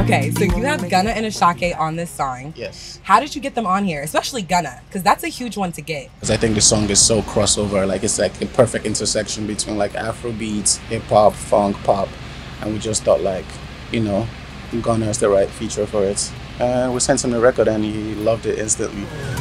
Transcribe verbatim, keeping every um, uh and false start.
Okay, so you have Gunna and Ashake on this song. Yes. How did you get them on here, especially Gunna? Because that's a huge one to get. Because I think the song is so crossover, like it's like a perfect intersection between like Afro beats, hip hop, funk, pop, and we just thought like, you know, Gunna is the right feature for it. And we sent him the record and he loved it instantly.